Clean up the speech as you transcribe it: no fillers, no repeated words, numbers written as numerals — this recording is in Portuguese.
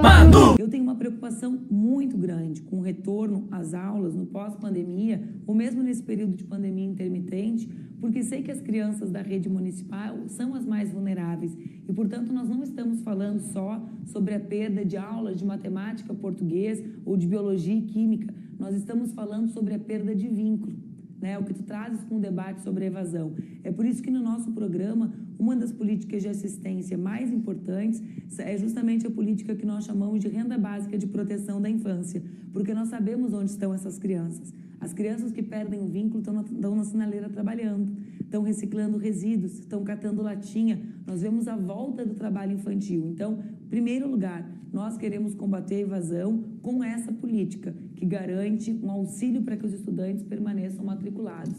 Manu! Eu tenho uma preocupação muito grande com o retorno às aulas no pós-pandemia, ou mesmo nesse período de pandemia intermitente, porque sei que as crianças da rede municipal são as mais vulneráveis e, portanto, nós não estamos falando só sobre a perda de aulas de matemática, português ou de biologia e química, nós estamos falando sobre a perda de vínculo. O que tu trazes com o debate sobre a evasão. É por isso que no nosso programa, uma das políticas de assistência mais importantes é justamente a política que nós chamamos de renda básica de proteção da infância, porque nós sabemos onde estão essas crianças. As crianças que perdem o vínculo estão na sinaleira trabalhando, estão reciclando resíduos, estão catando latinha. Nós vemos a volta do trabalho infantil. Então, em primeiro lugar, nós queremos combater a evasão com essa política que garante um auxílio para que os estudantes permaneçam matriculados.